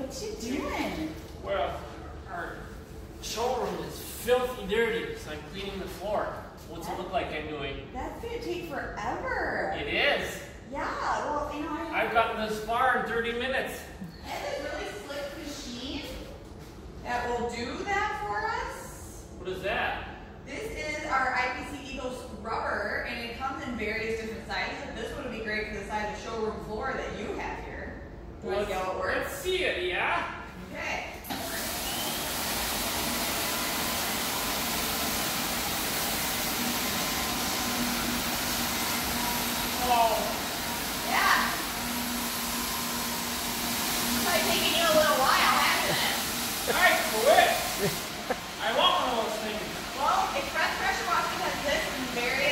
What you doing? Well, our showroom is filthy dirty, so I'm cleaning the floor. What's it look like I'm doing? That's gonna take forever. It is. Yeah, well, you know, I've gotten this far in 30 minutes. I have this really slick machine that will do that for us. What is that? This is our IPC Eagle scrubber, and it comes in various different sizes. This one would be great for the size of showroom floor that you have here. Do you want to see how it works? Let's see it, yeah? Okay. Oh, Yeah. It's probably taking you a little while, hasn't it? I quit. I want one of those things. Well, express pressure wash because this is very